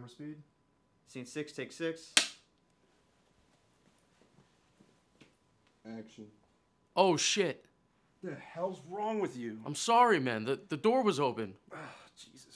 camera speed. Scene 6, take 6. Action. Oh, shit. The hell's wrong with you? I'm sorry, man. The door was open. Oh, Jesus